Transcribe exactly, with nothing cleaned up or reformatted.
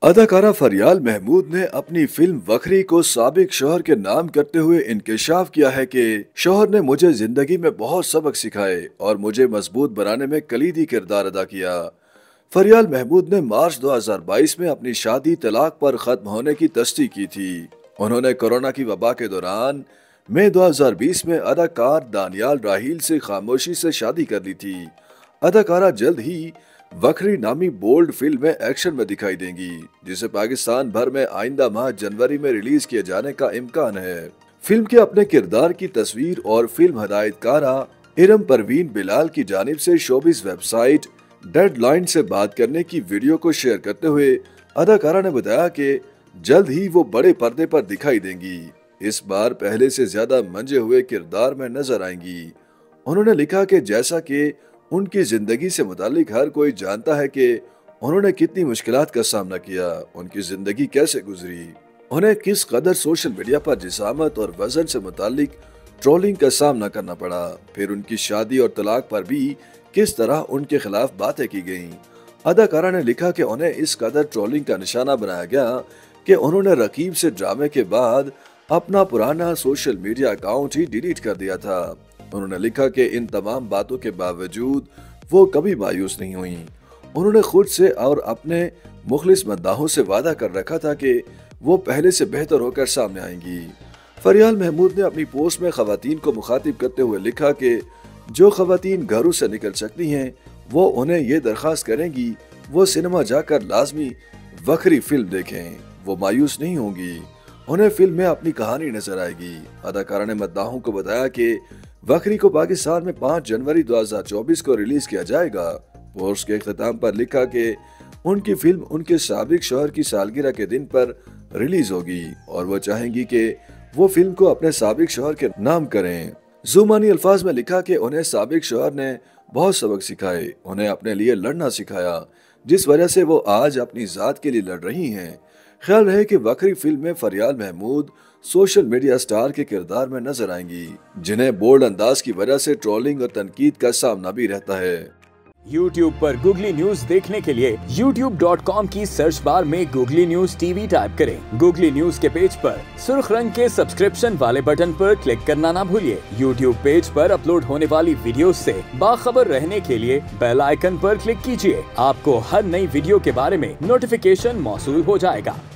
अदाकारा फरियाल महमूद ने अपनी फिल्म वखरी को साबिक शौहर के नाम करते हुए इंकशाफ किया है कि शौहर ने मुझे जिंदगी में बहुत सबक सिखाए और मुझे मजबूत बनाने में कलीदी किरदार अदा किया। फरियाल महमूद ने मार्च दो हज़ार बाईस में अपनी शादी तलाक पर खत्म होने की तस्दीक की थी। उन्होंने कोरोना की वबा के दौरान मई दो हज़ार बीस में अदाकार दानियाल राहील से खामोशी से शादी कर ली थी। अदाकारा जल्द ही वखरी नामी बोल्ड फिल्म में एक्शन में दिखाई देंगी, जिसे पाकिस्तान भर में आइंदा माह जनवरी में रिलीज किए जाने का इम्कान है। फिल्म के अपने किरदार की तस्वीर और फिल्म हदायतकारा इरम परवीन बिलाल की जानिब से शोबिस वेबसाइट डेडलाइन से बात करने की वीडियो को शेयर करते हुए अदाकारा ने बताया कि जल्द ही वो बड़े पर्दे पर दिखाई देंगी। इस बार पहले से ज्यादा मंजे हुए किरदार में नजर आएंगी। उन्होंने लिखा कि जैसा कि उनकी जिंदगी से मुतालिक हर कोई जानता है कि उन्होंने कितनी मुश्किलात का सामना किया, उनकी जिंदगी कैसे गुजरी, उन्हें किस कदर सोशल मीडिया पर जिसामत और वजन से मुतालिक ट्रोलिंग का सामना करना पड़ा, फिर उनकी शादी और तलाक पर भी किस तरह उनके खिलाफ बातें की गईं। अदाकारा ने लिखा कि उन्हें इस कदर ट्रोलिंग का निशाना बनाया गया कि उन्होंने रकीब से ड्रामे के बाद अपना पुराना सोशल मीडिया अकाउंट ही डिलीट कर दिया था। उन्होंने लिखा कि इन तमाम बातों के बावजूद वो कभी मायूस नहीं हुई। उन्होंने खुद से और अपने मुखलिस मद्दाहों से वादा कर रखा था कि वो पहले से बेहतर होकर सामने आएंगी। फरियाल महमूद ने अपनी पोस्ट में खवातीन को मुखातिब करते हुए लिखा कि जो खवातीन घरों से निकल सकती हैं वो उन्हें ये दरख्वास्त करेंगी वो सिनेमा जाकर लाजमी वखरी फिल्म देखें, वो मायूस नहीं होंगी, उन्हें फिल्म में अपनी कहानी नजर आएगी। अदाकारा ने मद्दाहों को बताया कि वखरी को पाकिस्तान में पाँच जनवरी दो हज़ार चौबीस को रिलीज किया जाएगा। पोस्ट के इख्तिताम पर लिखा कि उनकी फिल्म उनके साबिक शौहर की सालगिरह के दिन पर रिलीज होगी और वो चाहेंगी कि वो फिल्म को अपने साबिक शौहर के नाम करें। जुमानी अल्फाज में लिखा कि उन्हें साबिक शौहर ने बहुत सबक सिखाए, उन्हें अपने लिए लड़ना सिखाया, जिस वजह से वो आज अपनी जात के लिए लड़ रही हैं। ख्याल रहे कि वखरी फिल्म में Faryal Mahmood social media star के किरदार में नजर आएंगी, जिन्हें बोल्ड अंदाज की वजह से ट्रोलिंग और तनकीद का सामना भी रहता है। YouTube पर गूगली न्यूज देखने के लिए यूट्यूब डॉट कॉम की सर्च बार में गूगली न्यूज टीवी टाइप करें। गूगली न्यूज के पेज पर सुर्ख रंग के सब्सक्रिप्शन वाले बटन पर क्लिक करना ना भूलिए। YouTube पेज पर अपलोड होने वाली वीडियोस से बाखबर रहने के लिए बेल आइकन पर क्लिक कीजिए। आपको हर नई वीडियो के बारे में नोटिफिकेशन मौसूल हो जाएगा।